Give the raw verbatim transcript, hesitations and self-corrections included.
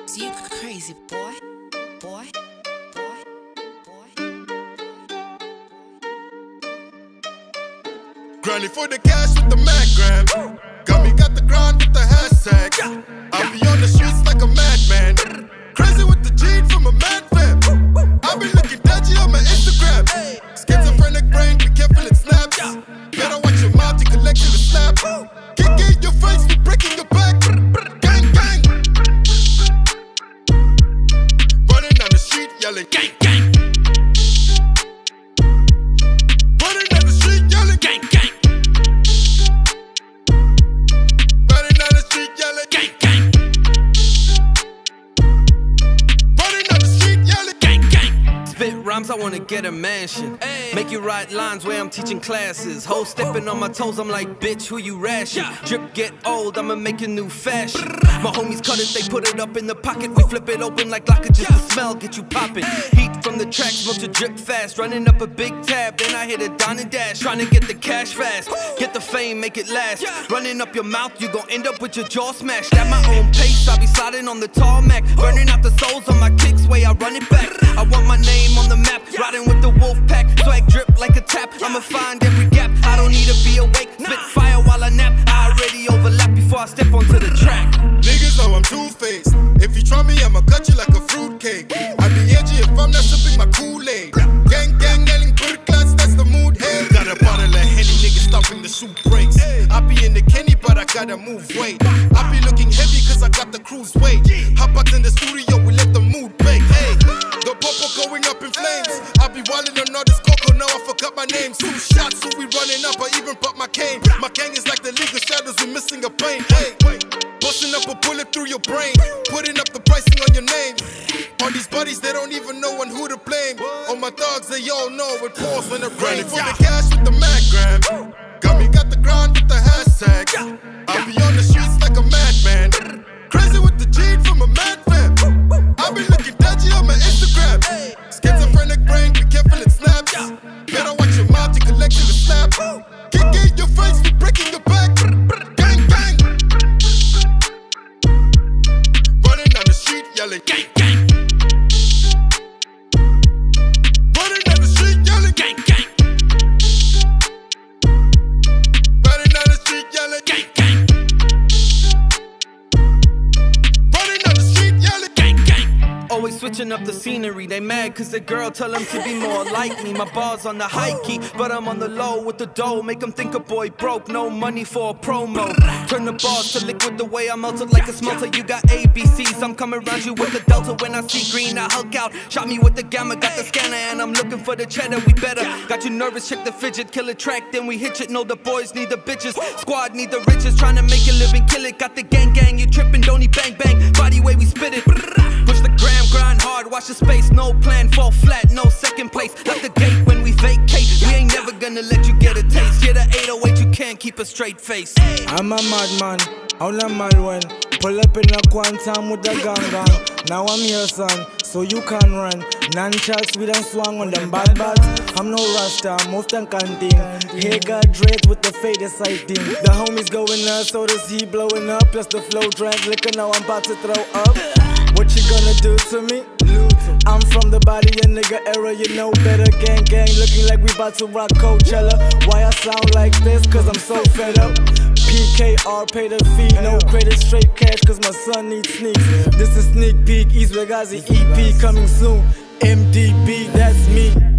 You crazy boy, boy, boy, boy. Grinding for the cash with the Mac gram. Got me got the grind with the hashtag. I be on the streets like a madman. Crazy with the G from a mad fam. I be looking dodgy on my Instagram. Schizophrenic brain, be careful it snaps. Better watch your mouth, you collection of slap. Kick in your face, we breaking your back. Gang, gang. Running down the street, yelling gang, gang. Running down the street, yelling gang, gang. Running down the street, yelling gang, gang. Running down the street, yelling gang, gang. Spit rhymes, I wanna get a mansion. Ay. Make you write lines where I'm teaching classes. Hoes stepping on my toes, I'm like, bitch, who you rashing? Yeah. Drip get old, I'ma make a new fashion. Brrr. My homies cut it, they put it up in the pocket. We flip it open like locker, just yeah. The smell get you popping. Heat from the track, smoke to drip fast. Running up a big tab, then I hit a down and dash. Trying to get the cash fast, get the fame, make it last. Yeah. Running up your mouth, you gon' end up with your jaw smashed. At my own pace, I be sliding on the tarmac. Burning out the souls on my kicks, way I run it back. I want my name on the map, riding with the wolf pack. Swag drip like a tap, I'ma find every gap. I don't need to be awake, spit fire while I nap. I already overlap before I step onto the track. Niggas know I'm two-faced. If you try me, I'ma cut you like a fruitcake. I be edgy if I'm not sipping my Kool-Aid. Gang, gang, yelling, put class, that's the mood, hey. Got a bottle of Henny, niggas stopping the shoe breaks. I be in the Kenny, but I gotta move weight. I be looking heavy cause I got the cruise weight. Hop out in the studio, we let the mood bake. Hey, the popo going up in flames. I be wildin' on all this cocoa, now I forgot my name. Two shots, who we running up, I even pop my cane. My gang is like the League of Shadows, we missing a plane. Hey, busting up a bullet through your brain, putting up the pricing on your name. On these buddies, they don't even know on who to blame. On my thugs, they all know it pours when they're grinding for the cash with the Mac gram. Got me got the grind with the hashtag. I be on the streets like a madman. Crazy with the G from a mad fam. I be looking dodgy on my Instagram. Schizophrenic brain, be careful it snaps. Better watch your mouth, you collection of slap. Kick in your face, we breaking your back. Gang, gang. Running down the street, yelling gang, gang. Running down the street, yelling gang, gang. Running down the street, yelling gang, gang. Running down the street, yelling gang, gang. Always switching up the scenery, they mad cause the girl tell them to be more like me. My bars on the high key, but I'm on the low with the dough. Make them think a boy broke, no money for a promo. Turn the bars to liquid the way I melted like a smelter. You got A B Cs, I'm coming around you with the delta. When I see green, I hulk out. Shot me with the gamma, got the scanner and I'm looking for the cheddar. We better, got you nervous, check the fidget. Kill a track, then we hitch it. No, the boys need the bitches, squad need the riches. Trying to make a living, kill it. Got the gang gang, you tripping, don't need bang bang. Body way we spit it. Push the gram, grind hard, watch the space. No plan, fall flat, no second place. Left the gate when we vacate. We ain't never gonna let you get a taste. Yeah, the eight oh eight, you can't keep a straight face. I'm a madman, I'm a mad one. Pull up in a quantum with the gang gang. Now I'm here, son, so you can run. Nunchucks, we done swung on them bad bags. I'm no rasta, move than canteen. Hey, got dreads with the faded sighting. The homies going nuts, so does he blowing up. Plus the flow drank liquor, now I'm about to throw up. What you gonna do to me? I'm from the body and nigga era, you know better. Gang gang, looking like we about to rock Coachella. Why I sound like this? Cause I'm so fed up. P K R, pay the fee, no credit, straight cash, cause my son needs sneaks. This is sneak peek, East Regazi E P coming soon. M D B, that's me.